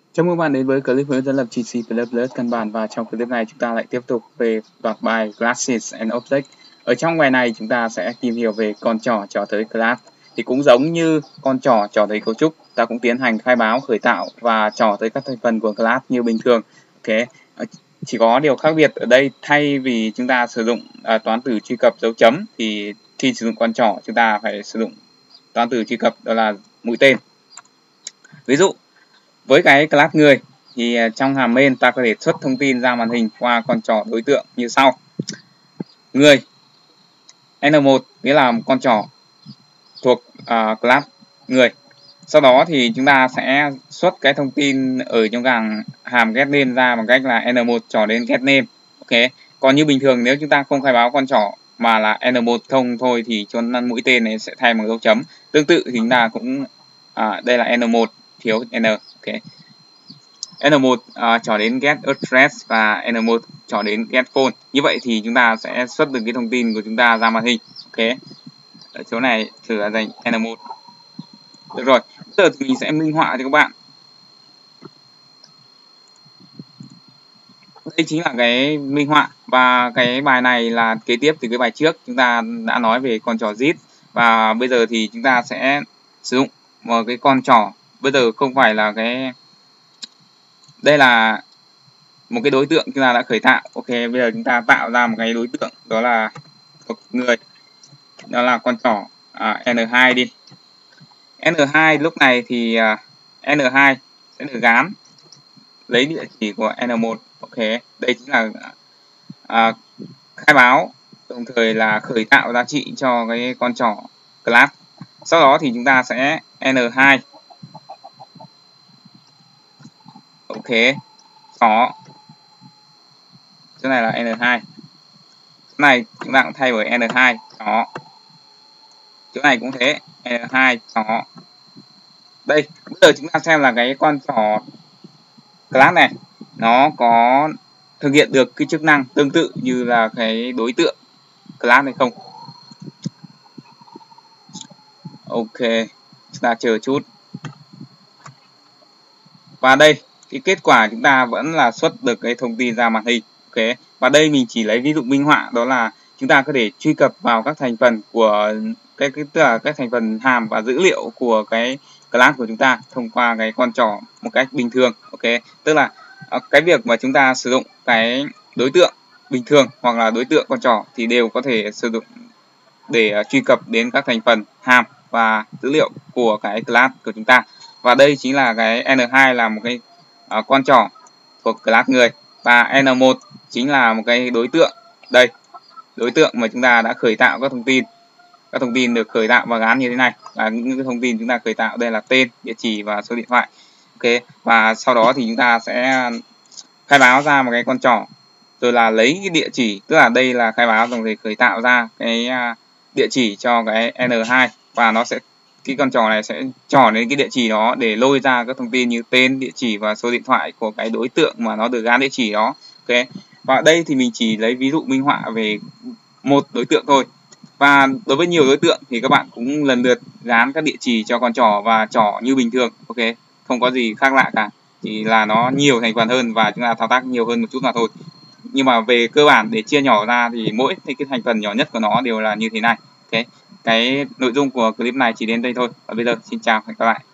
Chào mừng bạn đến với clip hướng dẫn lập trì C++ căn bản, và trong clip này chúng ta lại tiếp tục về loạt bài Classes and Objects. Ở trong bài này chúng ta sẽ tìm hiểu về con trỏ trỏ tới class. Thì cũng giống như con trỏ trỏ tới cấu trúc, ta cũng tiến hành khai báo, khởi tạo và trỏ tới các thành phần của class như bình thường. Ok, chỉ có điều khác biệt ở đây, thay vì chúng ta sử dụng toán từ truy cập dấu chấm thì khi sử dụng con trỏ chúng ta phải sử dụng toán từ truy cập, đó là mũi tên. Ví dụ với cái class người thì trong hàm main ta có thể xuất thông tin ra màn hình qua con trỏ đối tượng như sau. Người N1 nghĩa là con trỏ thuộc class người. Sau đó thì chúng ta sẽ xuất cái thông tin ở trong hàm get name ra bằng cách là N1 trỏ đến get name. Ok. Còn như bình thường nếu chúng ta không khai báo con trỏ mà là N1 thông thôi thì cho mũi tên này sẽ thay bằng dấu chấm. Tương tự thì chúng ta cũng đây là N1 thiếu N. Ok. N1 trỏ đến get address và N1 trỏ đến get phone. Như vậy thì chúng ta sẽ xuất được cái thông tin của chúng ta ra màn hình. Ok. Ở chỗ này thử là dành N1. Được rồi. Bây giờ thì mình sẽ minh họa cho các bạn. Đây chính là cái minh họa, và cái bài này là kế tiếp từ cái bài trước chúng ta đã nói về con trỏ zip, và bây giờ thì chúng ta sẽ sử dụng một cái con trỏ. Bây giờ không phải là đây là một cái đối tượng chúng ta đã khởi tạo. Ok, bây giờ chúng ta tạo ra một cái đối tượng, đó là một người, đó là con trỏ N2 đi. N2 lúc này thì N2 sẽ được gán lấy địa chỉ của N1. Ok, đây chính là khai báo, đồng thời là khởi tạo giá trị cho cái con trỏ class. Sau đó thì chúng ta sẽ N2 ok trỏ, chỗ này là N2, chỗ này chúng ta cũng thay bởi N2 trỏ, chỗ này cũng thế, N2 trỏ. Đây, bây giờ chúng ta xem là cái con trỏ class này nó có thực hiện được cái chức năng tương tự như là cái đối tượng class này không. Ok, chúng ta chờ chút. Và đây, cái kết quả chúng ta vẫn là xuất được cái thông tin ra màn hình. Ok, và đây mình chỉ lấy ví dụ minh họa, đó là chúng ta có thể truy cập vào các thành phần của tức là các thành phần hàm và dữ liệu của cái class của chúng ta thông qua cái con trỏ một cách bình thường. Ok, tức là cái việc mà chúng ta sử dụng cái đối tượng bình thường hoặc là đối tượng con trỏ thì đều có thể sử dụng để truy cập đến các thành phần hàm và dữ liệu của cái class của chúng ta. Và đây chính là cái N2 là một cái con trỏ thuộc class người, và N1 chính là một cái đối tượng. Đây, đối tượng mà chúng ta đã khởi tạo các thông tin. Các thông tin được khởi tạo và gán như thế này là những cái thông tin chúng ta khởi tạo. Đây là tên, địa chỉ và số điện thoại. Ok, và sau đó thì chúng ta sẽ khai báo ra một cái con trỏ, rồi là lấy cái địa chỉ, tức là đây là khai báo đồng thời khởi tạo ra cái địa chỉ cho cái N2, và nó sẽ, cái con trỏ này sẽ trỏ đến cái địa chỉ đó để lôi ra các thông tin như tên, địa chỉ và số điện thoại của cái đối tượng mà nó được gán địa chỉ đó. Ok, và đây thì mình chỉ lấy ví dụ minh họa về một đối tượng thôi, và đối với nhiều đối tượng thì các bạn cũng lần lượt gán các địa chỉ cho con trỏ và trỏ như bình thường. Ok, không có gì khác lạ cả, chỉ là nó nhiều thành phần hơn và chúng ta thao tác nhiều hơn một chút mà thôi. Nhưng mà về cơ bản để chia nhỏ ra thì mỗi cái thành phần nhỏ nhất của nó đều là như thế này. Ok, cái nội dung của clip này chỉ đến đây thôi, và bây giờ xin chào và hẹn gặp lại.